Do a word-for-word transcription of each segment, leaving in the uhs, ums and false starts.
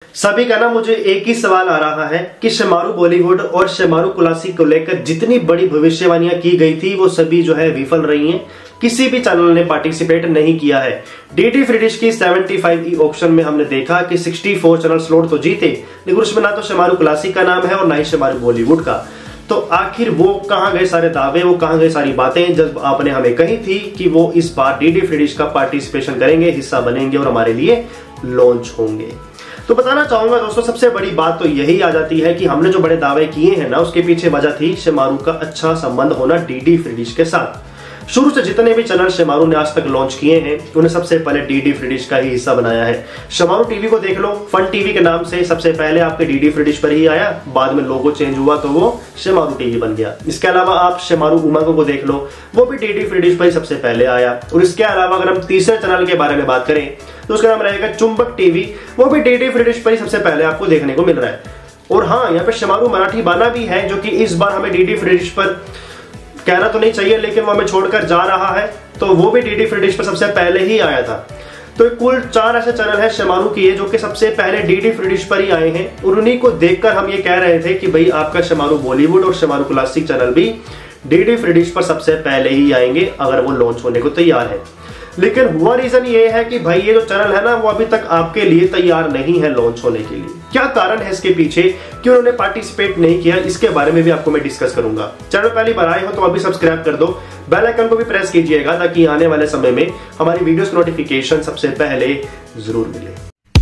सभी का ना मुझे एक ही सवाल आ रहा है कि शेमारू बॉलीवुड और शेमारू क्लासिक को लेकर जितनी बड़ी भविष्यवाणियां की गई थी वो सभी जो है विफल रही हैं। किसी भी चैनल ने पार्टिसिपेट नहीं किया है। डीडी फ्री डिश की पचहत्तर ई ऑक्शन में हमने देखा कि चौंसठ चैनल स्लॉट तो जीते, लेकिन उसमें ना तो शेमारू क्लासिक का नाम है और ना ही शेमारू बॉलीवुड का। तो आखिर वो कहां गए सारे दावे, वो कहां गए सारी बातें जब आपने हमें कही थी कि वो इस बार डीडी फ्री डिश का पार्टिसिपेशन करेंगे, हिस्सा बनेंगे और हमारे लिए लॉन्च होंगे। तो बताना चाहूंगा दोस्तों, सबसे बड़ी बात तो यही आ जाती है कि हमने जो बड़े दावे किए हैं ना, उसके पीछे वजह थी शेमारू का अच्छा संबंध होना डीडी फ्री डिश के साथ। शुरू से जितने भी चैनल शेमारू ने आज तक लॉन्च किए हैं उन्हें सबसे पहले डीडी फ्री डिश का ही हिस्सा बनाया है। शेमारू टीवी को देख लो, फन टीवी के नाम से सबसे पहले आपके डीडी फ्री डिश पर ही आया, बाद में लोगो चेंज हुआ तो वो शेमारू टीवी बन गया। इसके अलावा आप शेमारू उमंग को देख लो, वो भी डीडी फ्री डिश पर ही सबसे पहले आया। और इसके अलावा अगर हम तीसरे चैनल के बारे में बात करें तो उसका नाम रहेगा चुंबक टीवी, वो भी डीडी फ्री डिश पर ही सबसे पहले आपको देखने को मिल रहा है। और हाँ, यहाँ पे शेमारू मराठी बाना भी है जो कि इस बार हमें डीडी फ्री डिश पर कहना तो नहीं चाहिए लेकिन वो हमें छोड़कर जा रहा है, तो वो भी डीडी फ्री डिश पर सबसे पहले ही आया था। तो कुल चार ऐसे चैनल है शेमारू की है जो कि सबसे पहले डीडी फ्री डिश पर ही आए हैं, और उन्हीं को देखकर हम ये कह रहे थे कि भाई आपका शेमारू बॉलीवुड और शेमारू क्लासिक चैनल भी डीडी फ्री डिश पर सबसे पहले ही आएंगे अगर वो लॉन्च होने को तैयार है। लेकिन हुआ रीजन ये है कि भाई ये जो चैनल है ना, वो अभी तक आपके लिए तैयार नहीं है लॉन्च होने के लिए। क्या कारण है इसके पीछे कि उन्होंने पार्टिसिपेट नहीं किया, इसके बारे में भी आपको मैं डिस्कस करूंगा। चैनल पहली बार आए हो तो अभी सब्सक्राइब कर दो, बेल आइकन को भी प्रेस कीजिएगा ताकि आने वाले समय में हमारी वीडियोस नोटिफिकेशन सबसे पहले जरूर मिले।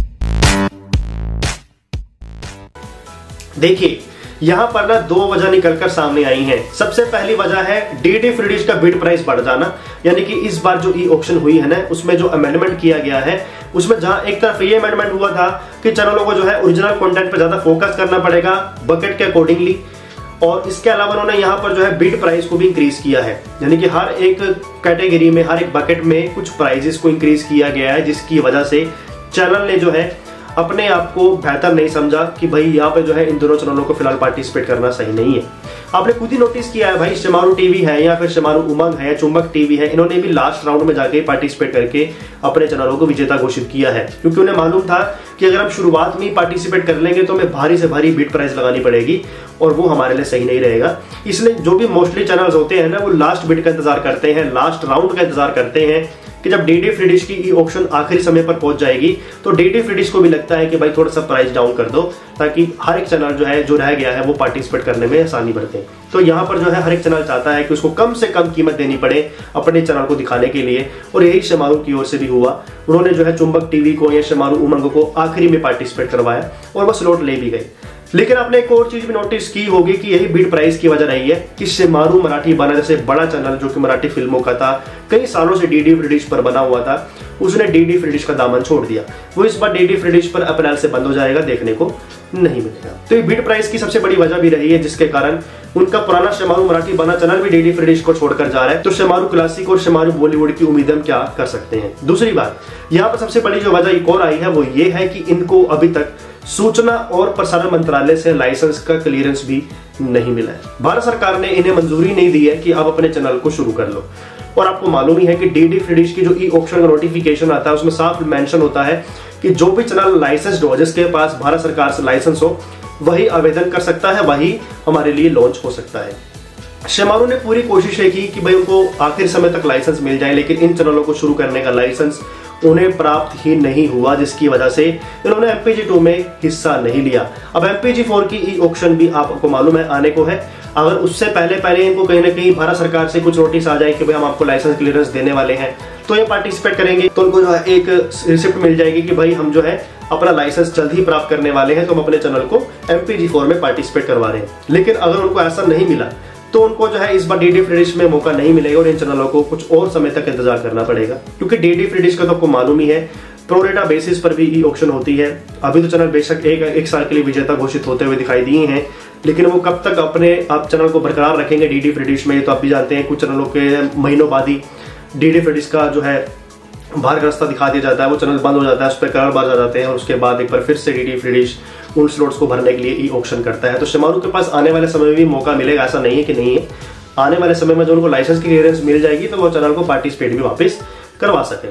देखिए, यहां पर ना दो वजह निकलकर सामने आई हैं। सबसे पहली वजह है डीडी फ्री डिश का बिड प्राइस बढ़ जाना, यानी कि इस बार जो ई ऑक्शन हुई है ना, उसमें जो अमेंडमेंट किया गया है, उसमें जहां एक तरफ ये अमेंडमेंट हुआ था कि चैनलों को जो है ओरिजिनल कंटेंट पर ज्यादा फोकस करना पड़ेगा बकेट के अकॉर्डिंगली, और इसके अलावा उन्होंने यहाँ पर जो है बिड प्राइस को भी इंक्रीज किया है, यानी कि हर एक कैटेगरी में हर एक बकेट में कुछ प्राइजेस को इंक्रीज किया गया है, जिसकी वजह से चैनल ने जो है अपने आप को बेहतर नहीं समझा कि भाई यहाँ पे जो है इन दोनों चैनलों को फिलहाल पार्टिसिपेट करना सही नहीं है। आपने खुद ही नोटिस किया है भाई, शेमारू टीवी है या फिर शेमारू उमंग है, चुंबक टीवी है, इन्होंने भी लास्ट राउंड में जाके पार्टिसिपेट करके अपने चैनलों को विजेता घोषित किया है, क्योंकि उन्हें मालूम था कि अगर हम शुरुआत में ही पार्टिसिपेट कर लेंगे तो हमें भारी से भारी बिड प्राइस लगानी पड़ेगी और वो हमारे लिए सही नहीं रहेगा। इसलिए जो भी मोस्टली चैनल्स होते हैं ना, वो लास्ट बिड का इंतजार करते हैं, लास्ट राउंड का इंतजार करते हैं कि जब डीडी फ्री डिश की ई ऑक्शन आखिरी समय पर पहुंच जाएगी तो डीडी फ्री डिश को भी लगता है कि भाई थोड़ा सा प्राइस डाउन कर दो, ताकि हर एक चैनल जो है जो रह गया है वो पार्टिसिपेट करने में आसानी बढ़ते हैं। तो यहाँ पर जो है हर एक चैनल चाहता है कि उसको कम से कम कीमत देनी पड़े अपने चैनल को दिखाने के लिए, और यही शेमारू की ओर से भी हुआ। उन्होंने जो है चुंबक टीवी को या शेमारू उमंग को आखिरी में पार्टिसिपेट करवाया और वह स्लॉट ले भी गए। लेकिन आपने एक और चीज भी नोटिस की होगी कि यही बिड प्राइस की वजह रही है कि शेमारू मराठी बाना जैसे बड़ा चैनल जो कि मराठी फिल्मों का था, कई सालों से डीडी फ्री डिश पर बना हुआ था, उसने डीडी फ्री डिश का दामन छोड़ दिया। वो इस बार डीडी फ्री डिश पर अप्रैल से बंद हो जाएगा, देखने को नहीं मिलेगा। तो ये बिड प्राइस की सबसे बड़ी वजह भी रही है, जिसके कारण उनका पुराना शेमारू मराठी बाना चैनल भी डीडी फ्री डिश को छोड़कर जा रहा है। तो शेमारू क्लासिक और शेमारू बॉलीवुड की उम्मीद हम क्या कर सकते हैं। दूसरी बात, यहाँ पर सबसे बड़ी जो वजह एक और आई है वो ये है कि इनको अभी तक सूचना और प्रसारण मंत्रालय से लाइसेंस का क्लियरेंस भी नहीं मिला है। भारत सरकार ने इन्हें मंजूरी नहीं दी है कि आप अपने चैनल को शुरू कर लो। और आपको मालूम ही है कि डीडी फ्री डिश की जो ई ऑक्शन का नोटिफिकेशन आता है उसमें साफ मेंशन होता है कि जो भी चैनल लाइसेंस्ड हो, जिसके पास भारत सरकार से लाइसेंस हो, वही आवेदन कर सकता है, वही हमारे लिए लॉन्च हो सकता है। शेमारू ने पूरी कोशिश है की कि भाई उनको आखिर समय तक लाइसेंस मिल जाए, लेकिन इन चैनलों को शुरू करने का लाइसेंस उन्हें प्राप्त ही नहीं हुआ, जिसकी वजह से इन्होंने एम पी जी टू में हिस्सा नहीं लिया। अब एम पी जी फोर की ई ऑक्शन भी आपको मालूम है आने को है। अगर उससे पहले पहले इनको कहीं ना कहीं भारत सरकार से कुछ नोटिस आ जाए कि भाई हम आपको लाइसेंस क्लियरेंस देने वाले हैं, तो ये पार्टिसिपेट करेंगे, तो उनको जो है एक रिसिप्ट मिल जाएगी कि भाई हम जो है अपना लाइसेंस जल्द ही प्राप्त करने वाले हैं, तो हम अपने चैनल को एम पी जी फोर में पार्टिसिपेट करवा रहे हैं। लेकिन अगर उनको ऐसा नहीं मिला तो उनको जो है इस बार डीडी फ्री डिश में मौका नहीं मिलेगा और इन चैनलों को कुछ और समय तक इंतजार करना पड़ेगा, क्योंकि डीडी फ्री डिश का तो आपको मालूम ही है प्रोरेटा बेसिस पर भी ई ऑक्शन होती है। अभी तो चैनल बेशक एक एक साल के लिए विजेता घोषित होते हुए दिखाई दिए हैं, लेकिन वो कब तक अपने आप चैनल को बरकरार रखेंगे डीडी फ्री डिश में, तो आप भी जानते हैं कुछ चैनलों के महीनों बाद ही डीडी फ्री डिश का जो है बाहर का रास्ता दिखा दिया जाता है, वो चैनल बंद हो जाता है, उस पर करार बार आ जाते हैं और उसके बाद एक बार फिर से डीडी फ्री डिश उन स्लॉट्स को भरने के लिए ई ऑक्शन करता है। तो शेमारू के पास आने वाले समय में भी मौका मिलेगा, ऐसा नहीं है कि नहीं है। आने वाले समय में जो उनको लाइसेंस की क्लियरेंस मिल जाएगी तो वो चैनल को पार्टिसिपेट भी वापस करवा सकेंगे।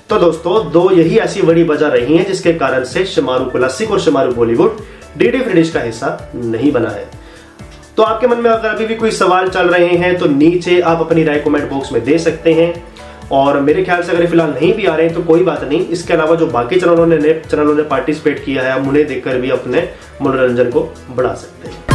तो दोस्तों दो यही ऐसी बड़ी वजह रही है जिसके कारण से शमारू क्लासिक और Shemaroo Bollywood DD free dish का हिस्सा नहीं बना है। तो आपके मन में अगर अभी भी कोई सवाल चल रहे हैं तो नीचे आप अपनी राय कमेंट बॉक्स में दे सकते हैं। और मेरे ख्याल से अगर फिलहाल नहीं भी आ रहे हैं तो कोई बात नहीं, इसके अलावा जो बाकी चैनलों ने चैनलों ने पार्टिसिपेट किया है, हम उन्हें देखकर भी अपने मनोरंजन को बढ़ा सकते हैं।